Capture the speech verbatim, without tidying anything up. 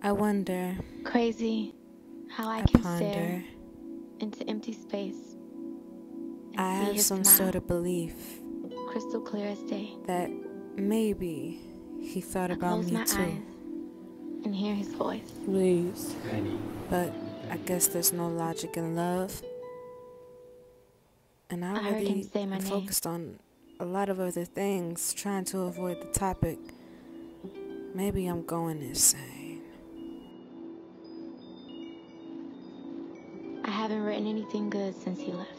I wonder, Crazy how I I can stare ponder, into empty space and I see have his some smile, sort of belief crystal clear as day. that maybe he thought I about close me my too. eyes and hear his voice. Please. But I guess there's no logic in love. And I I heard him really say my am name. focused on a lot of other things, trying to avoid the topic. Maybe I'm going insane. I haven't written anything good since he left.